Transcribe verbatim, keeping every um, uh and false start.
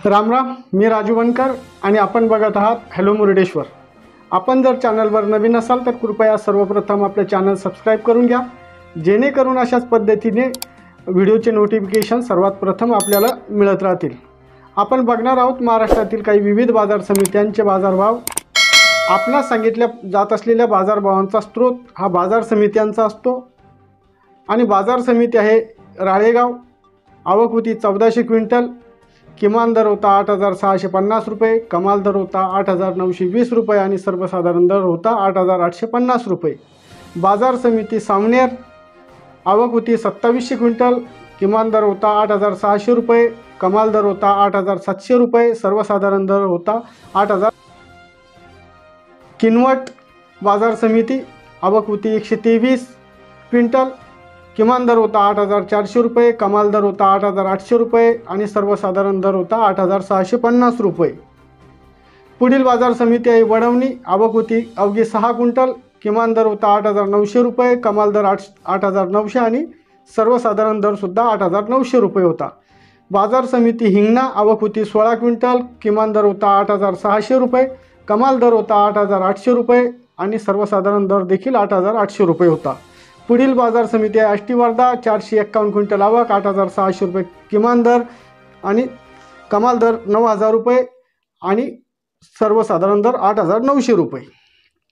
राम राम, मी राजू बनकर आणि आपण बघत आहात हॅलो मुरुडेश्वर। आपण जर चॅनलवर नवीन असाल तर कृपया सर्वप्रथम आपले चॅनल सबस्क्राइब करून घ्या, जेणेकरून अशाच पद्धतीने व्हिडिओचे नोटिफिकेशन सर्वात प्रथम आपल्याला मिळत राहतील। आपण बघणार आहोत महाराष्ट्रातील काही विविध बाजार समित्यांचे बाजारभाव। आपला सांगितल्या जात असलेल्या बाजारभावांचा स्रोत हा बाजार समित्यांचा असतो आणि बाजार समिती आहे राळेगाव। आवक होती चौदाशे क्विंटल, किमान दर होता आठ हजार सहाशे पन्नास रुपये, कमाल दर होता आठ हजार नऊशे वीस रुपये आणि सर्वसाधारण दर होता आठ हजार आठशे पन्नास रुपये। बाजार समिती सावनेर, आवक होती सत्तावीसशे क्विंटल, किमान दर होता आठ हजार सहाशे रुपये, कमाल दर होता आठ हजार सातशे रुपये, सर्वसाधारण दर होता आठ हजार। किनवट बाजार समिती, आवक होती एकशे तेवीस क्विंटल, किमान दर होता आठ हजार चारशे रुपये, कमाल दर होता आठ हजार आठशे रुपये आणि सर्वसाधारण दर होता आठ हजार सहाशे पन्नास रुपये। पुढील बाजार समिती आहे वडवणी, आवक होती अवघी सहा क्विंटल, किमान दर होता आठ हजार नऊशे रुपये, कमाल दर आठ आठ हजार नऊशे आणि सर्वसाधारण दर सुद्धा आठ हजार नऊशे रुपये होता। बाजार समिती हिंगणा, आवक होती सोळा क्विंटल, किमान दर होता आठ हजार सहाशे रुपये, कमाल दर होता आठ हजार आठशे रुपये आणि सर्वसाधारण दर देखील आठ हजार आठशे रुपये होता। पुढील बाजार समिती आहे आष्टी वर्धा, चारशे एक्कावन्न क्विंटल आवक, आठ हजार सहाशे रुपये किमान दर आणि कमाल दर नऊ हजार रुपये आणि सर्वसाधारण दर आठ हजार नऊशे रुपये।